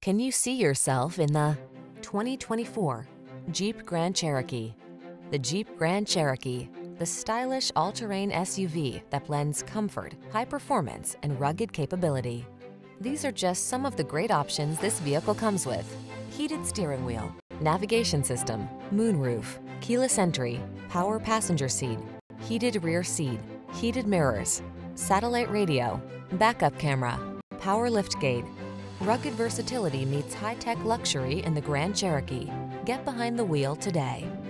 Can you see yourself in the 2024 Jeep Grand Cherokee? The Jeep Grand Cherokee, the stylish all-terrain SUV that blends comfort, high performance, and rugged capability. These are just some of the great options this vehicle comes with: heated steering wheel, navigation system, moonroof, keyless entry, power passenger seat, heated rear seat, heated mirrors, satellite radio, backup camera, power liftgate. Rugged versatility meets high-tech luxury in the Grand Cherokee. Get behind the wheel today.